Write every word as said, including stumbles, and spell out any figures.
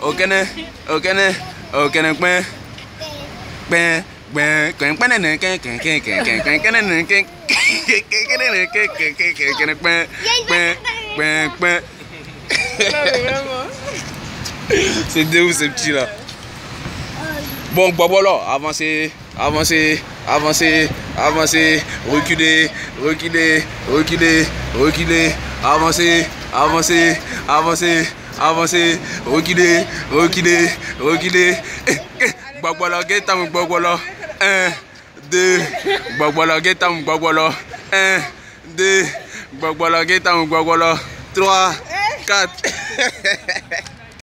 okene, okene, okene, pen, pen, pen, pen, pen, pen, pen, pen, pen, pen, pen, pen. C'est de où ce petit là? Bon, Bobo, avancez, avancez, avancez, avancez, reculez, reculez, reculez, reculez, avancez, avancez, avancez, avancez, reculez, reculez, reculez. Bobo, get down, Bobo. Un, deux, Bobo, get down, Bobo. Un, deux, Bobo, get down, Bobo. Trois, quatre.